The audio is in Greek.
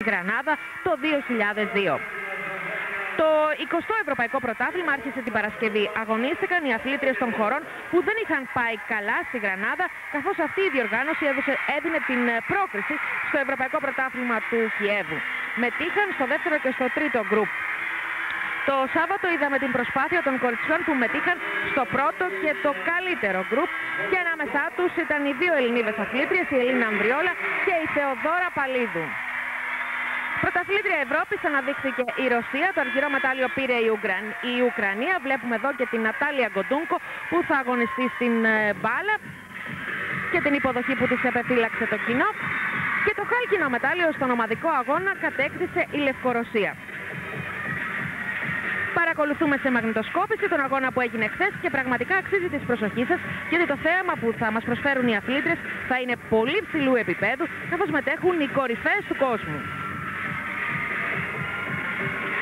Γρανάδα το 2002. Το 20ο Ευρωπαϊκό Πρωτάθλημα άρχισε την Παρασκευή. Αγωνίστηκαν οι αθλήτριες των χωρών που δεν είχαν πάει καλά στη Γρανάδα, καθώς αυτή η διοργάνωση έδινε την πρόκριση στο Ευρωπαϊκό Πρωτάθλημα του Κιέβου. Μετήχαν στο δεύτερο και στο τρίτο γκρουπ. Το Σάββατο είδαμε την προσπάθεια των κοριτσιών που μετήχαν στο πρώτο και το καλύτερο γκρουπ και ανάμεσά τους ήταν οι δύο Ελληνίδες αθλήτριες, η Ελίνα Ανδριόλα και η Θεοδόρα Παλίδου. Πρωταθλήτρια Ευρώπης αναδείχθηκε η Ρωσία, το αργυρό μετάλλιο πήρε η Ουκρανία. Βλέπουμε εδώ και την Νατάλια Γκοντούνκο που θα αγωνιστεί στην μπάλα και την υποδοχή που της επεφύλαξε το κοινό. Και το χάλκινο μετάλλιο στον ομαδικό αγώνα κατέκτησε η Λευκορωσία. Παρακολουθούμε σε μαγνητοσκόπηση τον αγώνα που έγινε χθες και πραγματικά αξίζει της προσοχής σας, γιατί το θέαμα που θα μας προσφέρουν οι αθλήτρες θα είναι πολύ ψηλού επίπεδου, καθώς μετέχουν οι κορυφαίες του κόσμου.